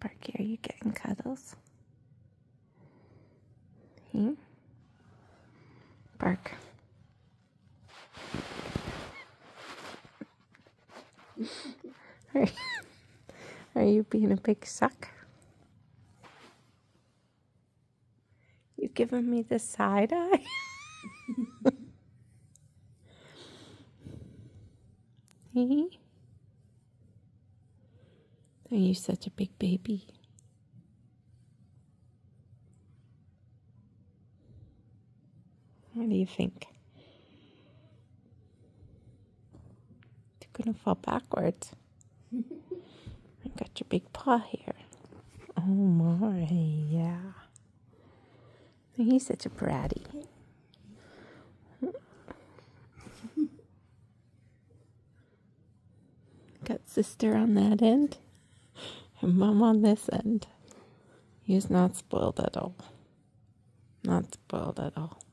Barky, are you getting cuddles? Hmm? Bark. Are you being a big suck? You giving me the side eye? Hey? Are you such a big baby? What do you think? You're gonna fall backwards. I got your big paw here. Oh my, yeah. He's such a bratty. Got sister on that end and mom on this end. He's not spoiled at all. Not spoiled at all.